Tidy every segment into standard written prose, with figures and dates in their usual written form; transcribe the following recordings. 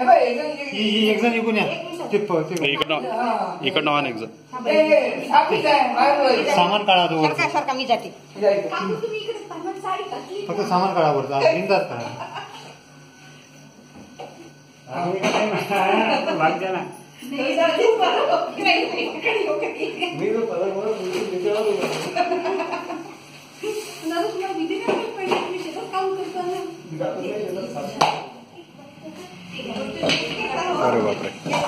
एक जण इकडून या इकडनं आण एक जण सामान काढा तो सारखा मी जाते फक्त सामान काढा वरचा बिंदास काढा भाग द्या ना अरे बापरे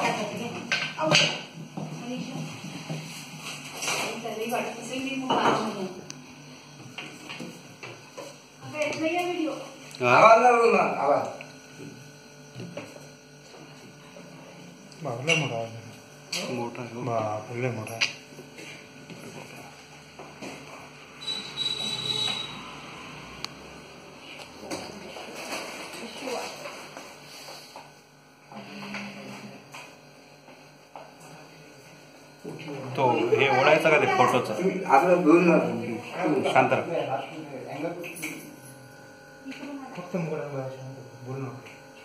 बापरे मोठा बापरे मोठा तो हे ओढायचा का ते फोटोचा शांत फक्त बोल ना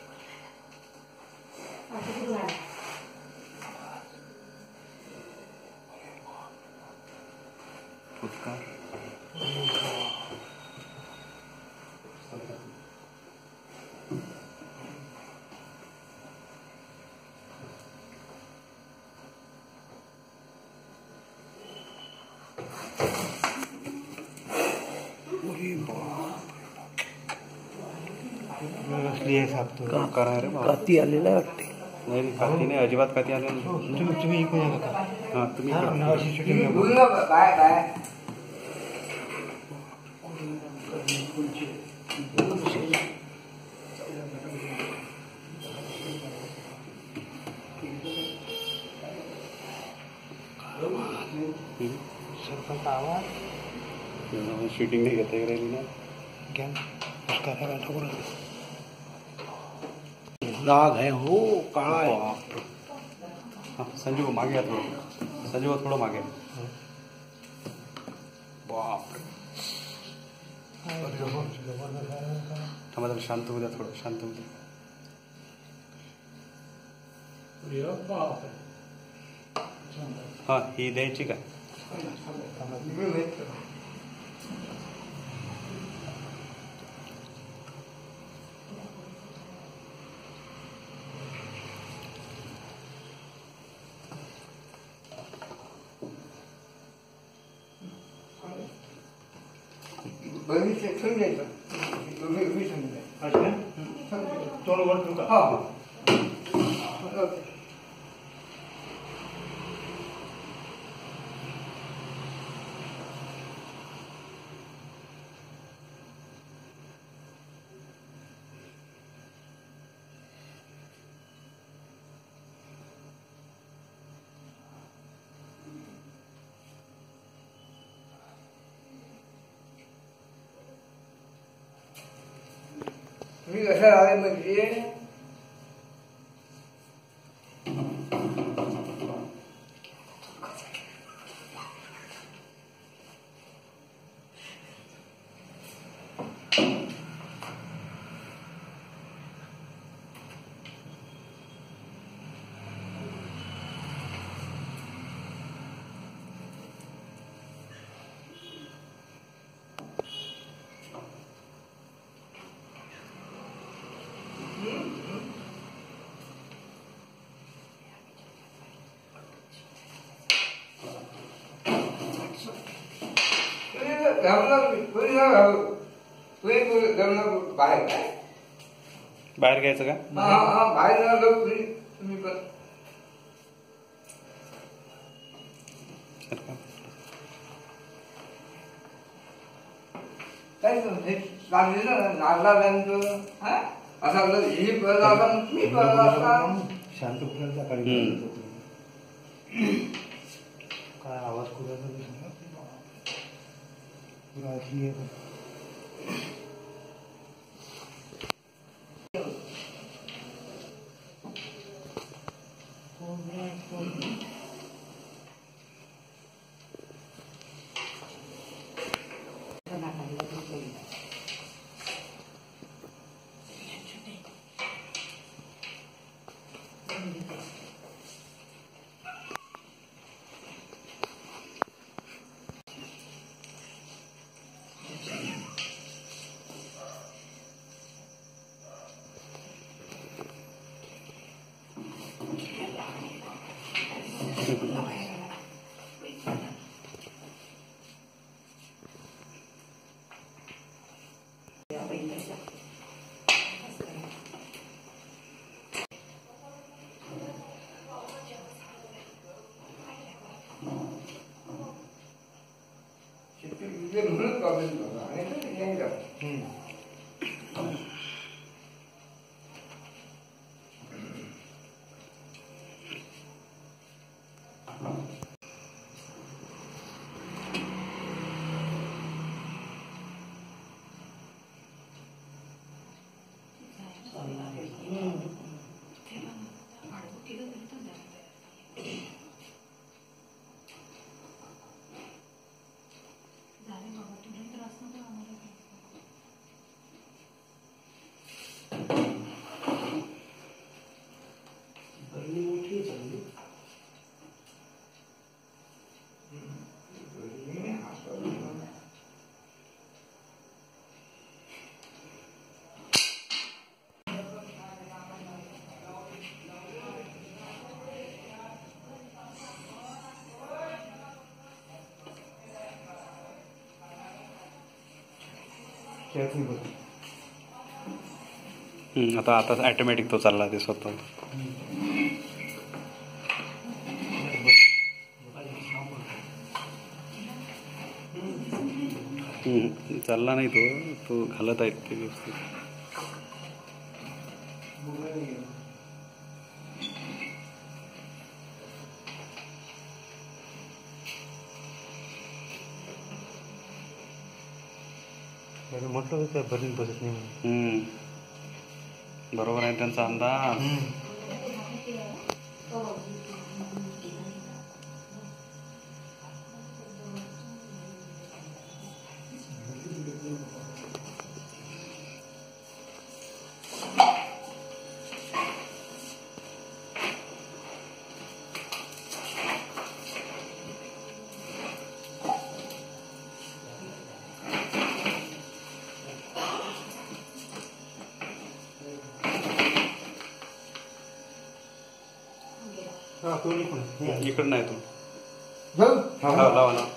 काती आलेला वाटते नाही काती नाही अजिबात काती आलेली तुम्ही इकडे हा तुम्ही अशी शूटिंग सरपंच आवाज शूटिंग नाही घेता राहिली ना दाग है हो काळा है संजीव मागे या थोडं संजीव थोडं मागे बापरे थांबा जरा शांत होऊ द्या थोडं शांत होऊ द्या हा ही द्यायची काय तुम्ही कशा आले म्हणजे बाहेर बाहेर घ्यायचं का बाहेर तुम्ही पण काय नागराजांचं असा ही परला मी परला शांत फुलांचा काय आवाज कुराचा त्यातली बघ. आता ऑटोमॅटिक तो चालला ते स्वतः. चालला नाही तो घालत आहेत ते व्यवस्थित. म्हटलं होतं भरीत बसत नाही म्हणून. बरोबर आहे त्यांचा अंदाज. इकडं नाही तू लावा ना.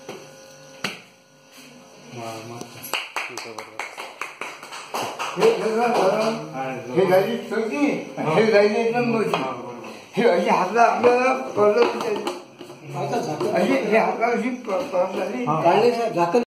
हे गाडी चलती हे गाडी एकदम बसली. हे अशी हातला आपल्याला अशी हे हातला अशी काढले झाकण